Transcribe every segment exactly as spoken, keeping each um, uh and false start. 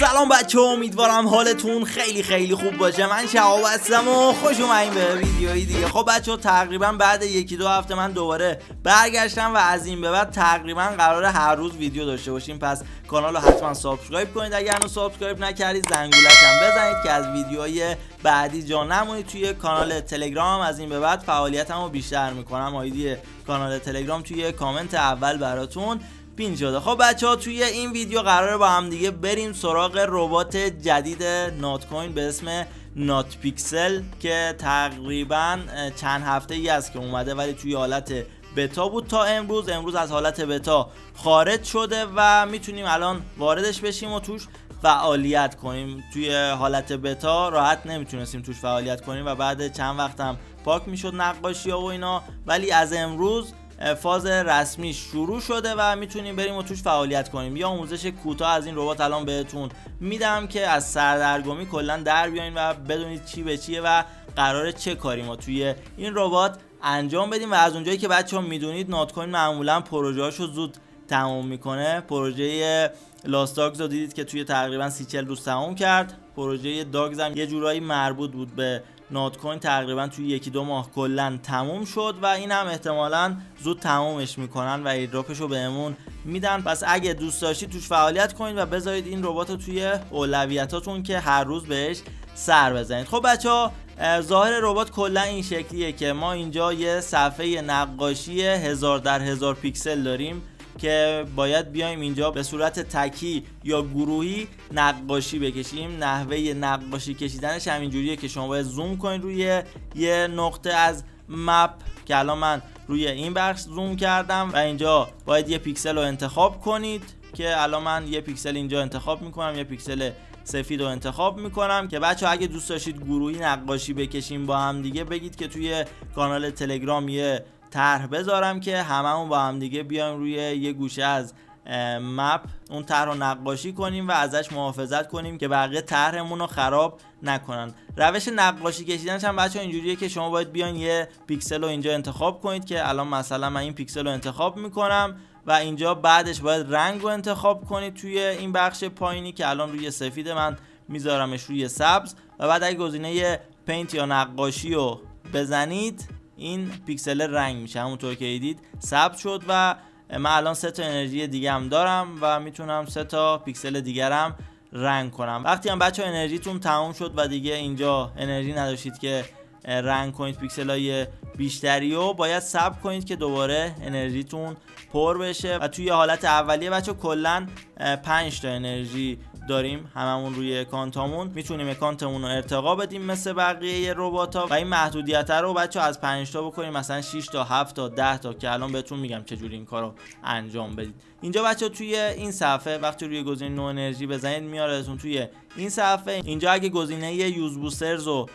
سلام بچه ها، امیدوارم حالتون خیلی خیلی خوب باشه. من شهاب هستم و خوش اومدین به ویدیویی دیگه. خب بچه ها، تقریبا بعد یکی دو هفته من دوباره برگشتم و از این به بعد تقریبا قراره هر روز ویدیو داشته باشیم. پس کانال رو حتما سابسکرایب کنید، اگر هنوز سابسکرایب نکردید زنگولک هم بزنید که از ویدیوهای بعدی جا نمونید. توی کانال تلگرام از این به بعد فعالیتمو بیشتر میکنم. آیدی کانال تلگرام توی کامنت اول براتون پین شده. خب بچه ها، توی این ویدیو قراره با هم دیگه بریم سراغ ربات جدید نات کوین به اسم نات پیکسل که تقریبا چند هفته ای است که اومده، ولی توی حالت بتا بود تا امروز. امروز از حالت بتا خارج شده و میتونیم الان واردش بشیم و توش فعالیت کنیم. توی حالت بتا راحت نمیتونستیم توش فعالیت کنیم و بعد چند وقت هم پاک میشد نقاشی ها و اینا، ولی از امروز فاز رسمی شروع شده و میتونیم بریم و توش فعالیت کنیم. یا آموزش کوتاه از این ربات الان بهتون میدم که از سردرگمی کلا در بیاین و بدونید چی به چیه و قراره چه کاری ما توی این ربات انجام بدیم. و از اونجایی که بچه ها میدونید نات کوین معمولا پروژه‌اشو زود تموم میکنه. پروژه لاست داگز رو دیدید که توی تقریبا سی چهل روز تموم کرد. پروژه داگز هم یه جورایی مربوط بود به نات کوین، تقریبا توی یکی دو ماه کلا تموم شد و این هم احتمالاً زود تمومش میکنن و ایردراپش رو بهمون میدن. پس اگه دوست داشتید توش فعالیت کنید و بذارید این ربات رو توی اولویتاتون که هر روز بهش سر بزنید. خب بچه‌ها، ظاهر ربات کلا این شکلیه که ما اینجا یه صفحه نقاشی هزار در هزار پیکسل داریم که باید بیایم اینجا به صورت تکی یا گروهی نقاشی بکشیم. نحوه نقاشی کشیدنش همینجوریه که شما باید زوم کنید روی یه نقطه از مپ که الان من روی این بخش زوم کردم و اینجا باید یه پیکسل رو انتخاب کنید که الان من یه پیکسل اینجا انتخاب میکنم، یه پیکسل سفید رو انتخاب میکنم. که بچه اگه دوست داشتید گروهی نقاشی بکشیم با هم دیگه بگید که توی کانال تلگرام یه طرح بذارم که هممون با هم دیگه بیایم روی یه گوشه از مپ اون طرح رو نقاشی کنیم و ازش محافظت کنیم که بقیه طرحمون رو خراب نکنن. روش نقاشی کشیدنش هم بچه‌ها اینجوریه که شما باید بیاین یه پیکسل رو اینجا انتخاب کنید که الان مثلا من این پیکسل رو انتخاب میکنم و اینجا بعدش باید رنگ رو انتخاب کنید توی این بخش پایینی که الان روی سفید من میذارمش روی سبز و بعد اگه گزینه پینت یا نقاشی رو بزنید این پیکسل رنگ میشه. همونطور که دیدید ثبت شد و من الان سه تا انرژی دیگه هم دارم و میتونم سه تا پیکسل دیگرم رنگ کنم. وقتی هم بچه ها انرژیتون تموم شد و دیگه اینجا انرژی نداشتید که رنگ کنید پیکسل های بیشتری و باید صبر کنید که دوباره انرژیتون پر بشه. و توی حالت اولیه بچه ها کلا پنج تا انرژی داریم هممون روی اکانتامون. میتونیم اکانتمون رو ارتقا بدیم مثل بقیه ربات‌ها و این محدودیت رو بچه از پنج تا بکنیم مثلا شش تا هفت تا ده تا که الان بهتون میگم چجوری این کارو انجام بدید. اینجا بچه توی این صفحه وقتی روی گزینه نو انرژی بزنید میارتون توی این صفحه. اینجا اگه گزینه یوز بوسترز رو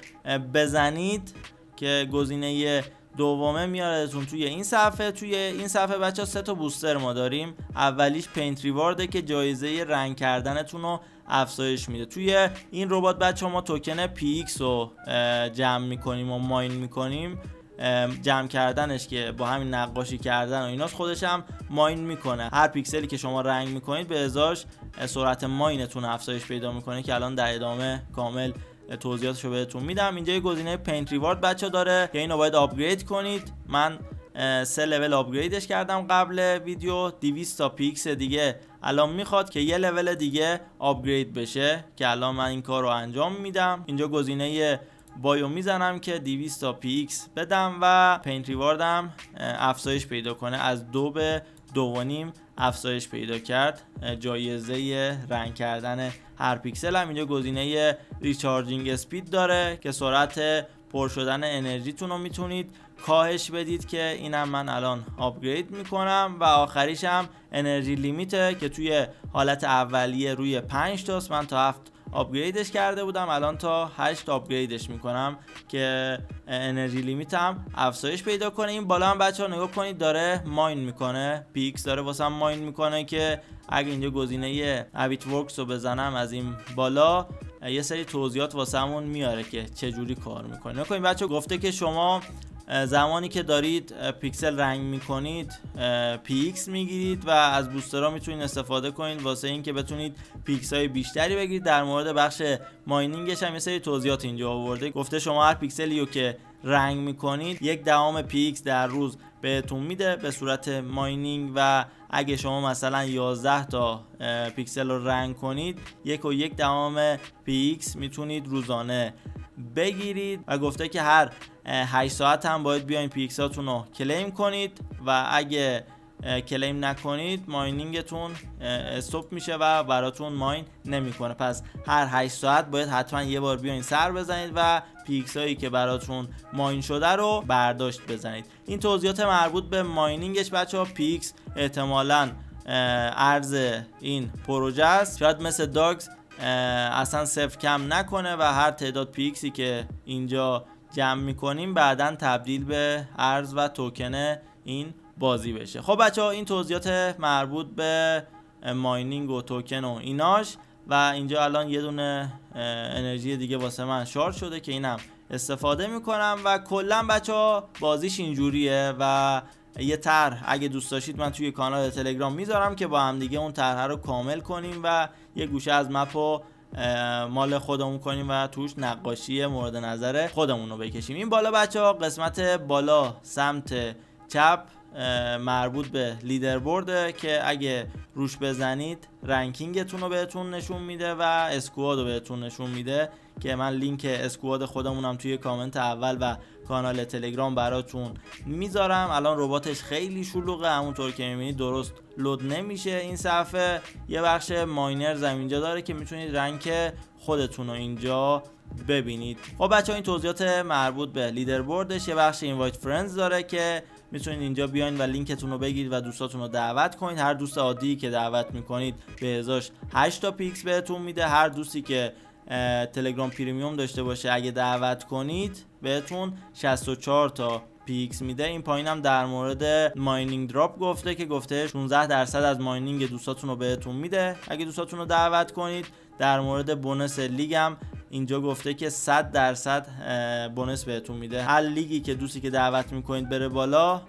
بزنید که گزینه دومه میارتون توی این صفحه. توی این صفحه بچه ها سه تا بوستر ما داریم. اولیش پینت ریوارده که جایزه رنگ کردنتون رو افزایش میده. توی این ربات بچه ها ما توکن پی ایکس رو جمع میکنیم و ماین میکنیم. جمع کردنش که با همین نقاشی کردن و ایناش خودش هم ماین میکنه. هر پیکسلی که شما رنگ میکنید به ازاش سرعت ماینتون افزایش پیدا میکنه که الان در ادامه کامل توضیحاتشو بهتون میدم. اینجا یه گزینه پینت ریوارد بچه داره که اینو باید آپگرید کنید. من سه لول آپگریدش کردم قبل ویدیو. دویست تا پیکس دیگه الان میخواد که یه لول دیگه آپگرید بشه که الان من این کار رو انجام میدم. اینجا گزینه بایو میزنم که دویست تا پیکس بدم و پینت ریواردم افزایش پیدا کنه. از دو به دو و نیم افزایش پیدا کرد. جایزه رنگ کردن هر پیکسل هم اینجا گزینه ریچارجینگ اسپید داره که سرعت پر شدن انرژیتون رو میتونید کاهش بدید که اینم من الان آپگرید میکنم. و آخریش هم انرژی لیمیته که توی حالت اولیه روی پنج تاست، من تا هفت آپگریدش کرده بودم، الان تا هشت آپگریدش میکنم که انرژی لیمیت هم افزایش پیدا کنه. این بالا هم بچه ها نگاه کنید داره ماین میکنه، پیکس داره واسه هم ماین میکنه که اگه اینجا گزینه ابیت ورکس رو بزنم از این بالا یه سری توضیحات واسه همون میاره که چجوری کار میکنه. نکنید بچه ها گفته که شما زمانی که دارید پیکسل رنگ میکنید پی ایکس میگیرید و از بوسترها میتونید استفاده کنید واسه اینکه بتونید پیکس های بیشتری بگیرید. در مورد بخش ماینینگش هم یه سری توضیحات اینجا آورده. گفته شما هر پیکسلی رو که رنگ میکنید یک دهم پی ایکس در روز بهتون میده به صورت ماینینگ و اگه شما مثلا یازده تا پیکسل رو رنگ کنید یک و یک دهم پی ایکس میتونید روزانه بگیرید و گفته که هر هشت ساعت هم باید بیاین پی ایکس هاتون رو کلیم کنید و اگه کلیم نکنید ماینینگتون استاپ میشه و براتون ماین نمیکنه. پس هر هشت ساعت باید حتما یه بار بیاین سر بزنید و پی ایکس هایی که براتون ماین شده رو برداشت بزنید. این توضیحات مربوط به ماینینگش بچه ها. پی ایکس احتمالاً ارز این پروژه است، شاید مثل داگز اصلا صفر کم نکنه و هر تعداد پی ایکسی که اینجا جمع میکنیم بعداً تبدیل به ارز و توکن این بازی بشه. خب بچه ها این توضیحات مربوط به ماینینگ و توکن و ایناش و اینجا الان یه دونه انرژی دیگه واسه من شارژ شده که اینم استفاده میکنم و کلا بچه ها بازیش اینجوریه و یه طرح اگه دوست داشتید من توی کانال تلگرام میذارم که با هم دیگه اون طرح رو کامل کنیم و یه گوشه از مپو مال خودمون کنیم و توش نقاشی مورد نظر خودمون رو بکشیم. این بالا بچه ها قسمت بالا سمت چپ مربوط به لیدربورده که اگه روش بزنید رنکینگتون رو بهتون نشون میده و اسکواد رو بهتون نشون میده که من لینک اسکواد خودمونم توی کامنت اول و کانال تلگرام براتون میذارم. الان رباتش خیلی شلوغه، همونطور که میبینید درست لود نمیشه. این صفحه یه بخش ماینرز هم اینجا داره که میتونید رنک خودتون رو اینجا ببینید. خب بچه ها این توضیحات مربوط به لیدربوردش. یه بخش اینوایت فرندز داره که میتونید اینجا بیاین و لینکتون رو بگیرید و دوستاتون رو دعوت کنید. هر دوست عادی که دعوت میکنید به ازاش هشت تا پیکس بهتون میده. هر دوستی که تلگرام پریمیوم داشته باشه اگه دعوت کنید بهتون شصت و چهار تا پیکس میده. این پایین هم در مورد ماینینگ دراپ گفته که گفته شانزده درصد از ماینینگ دوستاتون رو بهتون میده اگه دوستاتون رو دعوت کنید. در مورد بونس لیگ هم اینجا گفته که صد درصد بونس بهتون میده. هر لیگی که دوستی که دعوت میکنید بره بالا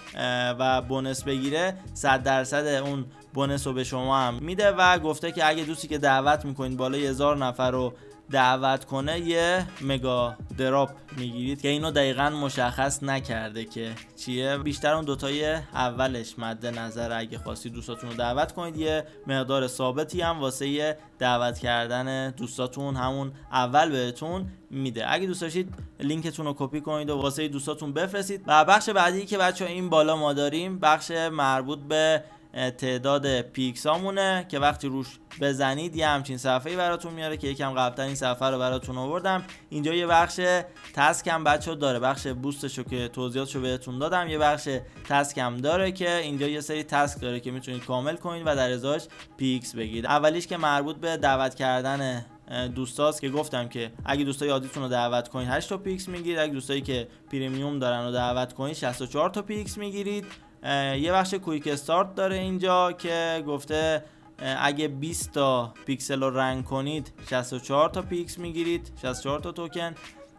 و بونس بگیره صد درصد اون بونس رو به شما هم میده و گفته که اگه دوستی که دعوت میکنید بالای هزار نفر رو دعوت کنه یه مگا دراپ میگیرید که اینو دقیقا مشخص نکرده که چیه. بیشتر اون دوتای اولش مد نظر اگه خواستید دوستاتون رو دعوت کنید یه مقدار ثابتی هم واسه یه دعوت کردن دوستاتون همون اول بهتون میده. اگه دوست داشتید لینکتون رو کپی کنید و واسه دوستاتون بفرستید. و بخش بعدی که بچه این بالا ما داریم بخش مربوط به تعداد پیکس هامونه که وقتی روش بزنید یه همچین صفحه‌ای براتون میاره که یکم قبل‌تر این صفحه رو براتون آوردم. اینجا یه بخش تسک هم بچه‌ها داره، بخش بوستشو که توضیحاتشو بهتون دادم، یه بخش تسک هم داره که اینجا یه سری تسک داره که میتونید کامل کنید و در ازاش پیکس بگیرید. اولیش که مربوط به دعوت کردن دوستاست که گفتم که اگه دوستای عادیتون رو دعوت کنید هشت تا پیکس میگیرید، اگه دوستایی که پریمیوم دارن رو دعوت کنید شصت و چهار تا پیکس میگیرید. یه بخش کویک استارت داره اینجا که گفته اگه بیست تا پیکسل رو رنگ کنید شصت و چهار تا پیکس میگیرید، شصت و چهار تا توکن.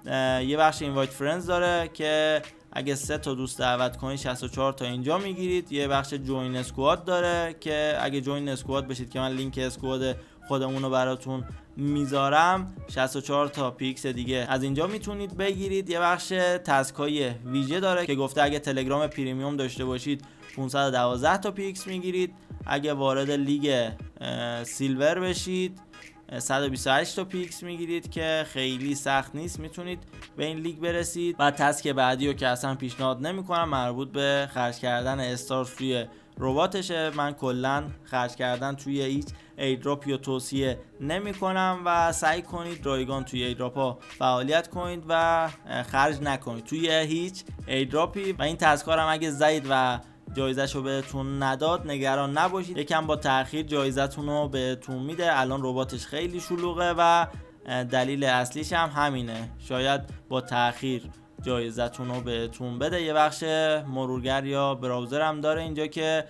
یه بخش اینوایت فرندز داره که اگه سه تا دوست دعوت کنید شصت و چهار تا اینجا میگیرید. یه بخش جوین اسکواد داره که اگه جوین اسکواد بشید که من لینک اسکواد خودمون رو براتون میذارم شصت و چهار تا پیکس دیگه از اینجا میتونید بگیرید. یه بخش تسکای ویژه داره که گفته اگه تلگرام پریمیوم داشته باشید پانصد و دوازده تا پیکس میگیرید، اگه وارد لیگ سیلور بشید صد و بیست و هشت تا پیکس میگیرید که خیلی سخت نیست، میتونید به این لیگ برسید. و تسک بعدی رو که اصلا پیشنهاد نمیکنم مربوط به خرج کردن استارز توی رباتشه. من کلا خرج کردن توی هیچ ایدراپی رو توصیه نمی کنم و سعی کنید رایگان توی ایدراپ ها فعالیت کنید و خرج نکنید توی هیچ ایدراپی. و این تذکرم اگه زدید و جایزش رو بهتون نداد نگران نباشید، یکم با تأخیر جایزتون رو بهتون میده. الان رباتش خیلی شلوغه و دلیل اصلیش هم همینه، شاید با تأخیر جایزتون رو بهتون بده. یه بخش مرورگر یا براوزر هم داره اینجا که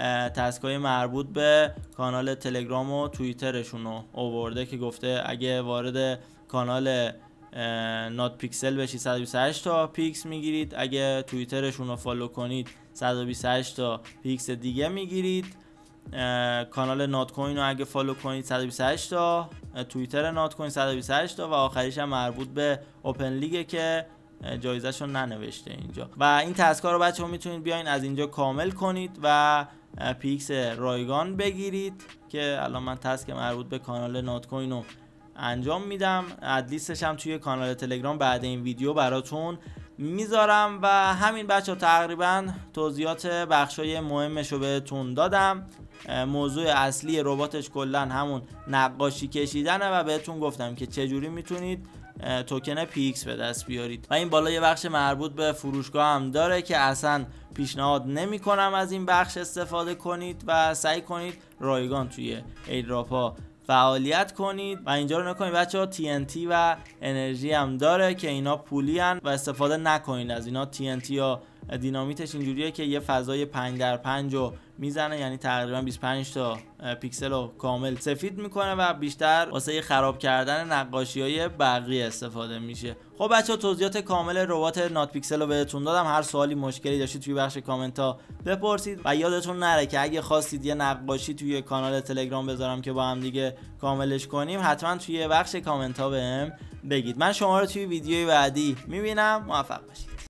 تسکای مربوط به کانال تلگرام و توییترشون رو آورده که گفته اگه وارد کانال نات پیکسل بشید صد و بیست و هشت تا پیکس میگیرید، اگه توییترشون رو فالو کنید صد و بیست و هشت تا پیکس دیگه میگیرید. کانال نات کوین رو اگه فالو کنید صد و بیست و هشت تا، توییتر نات کوین صد و بیست و هشت تا و آخریش هم مربوط به اوپن لیگه که جایزه‌شو ننوشته اینجا. و این تسکا رو بچه‌ها میتونید بیاین از اینجا کامل کنید و پیکس رایگان بگیرید که الان من تسک مربوط به کانال نات کوین رو انجام میدم. ادلیستش هم توی کانال تلگرام بعد این ویدیو براتون میذارم. و همین بچه‌ها تقریبا توضیحات بخشای مهمش رو بهتون دادم. موضوع اصلی رباتش کلا همون نقاشی کشیدنه و بهتون گفتم که چجوری میتونید توکن پی ایکس به دست بیارید. و این بالا یه بخش مربوط به فروشگاه هم داره که اصلا پیشنهاد نمی کنم از این بخش استفاده کنید و سعی کنید رایگان توی ایردراپ ها فعالیت کنید. و اینجا رو نکنید بچه‌ها، تی ان تی و انرژی هم داره که اینا پولی هن و استفاده نکنید از اینا. تی ان تی یا دینامیتش اینجوریه که یه فضای پنج در پنج رو میزنه، یعنی تقریبا بیست و پنج تا پیکسل رو کامل سفید میکنه و بیشتر واسه خراب کردن نقاشی‌های بقیه استفاده میشه. خب بچه‌ها توضیحات کامل ربات نات پیکسل رو بهتون دادم. هر سوالی مشکلی داشتید توی بخش کامنت ها بپرسید و یادتون نره که اگه خواستید یه نقاشی توی کانال تلگرام بذارم که با هم دیگه کاملش کنیم، حتما توی بخش کامنت ها بهم بگید. من شما رو توی ویدیوی بعدی میبینم. موفق باشید.